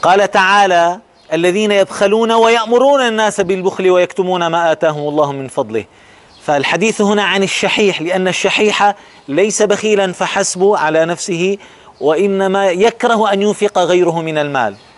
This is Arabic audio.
قال تعالى: الذين يبخلون ويأمرون الناس بالبخل ويكتمون ما آتاهم الله من فضله. فالحديث هنا عن الشحيح، لأن الشحيح ليس بخيلا فحسب على نفسه، وإنما يكره أن ينفق غيره من المال.